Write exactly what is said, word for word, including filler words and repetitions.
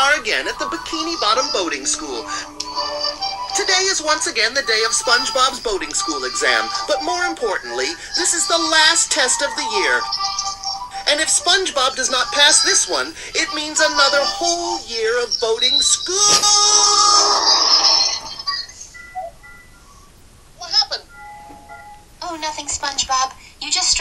are again at the Bikini Bottom Boating School. Today is once again the day of SpongeBob's boating school exam, but more importantly, this is the last test of the year. And if SpongeBob does not pass this one, it means another whole year of boating school. What happened? Oh, nothing, SpongeBob. You just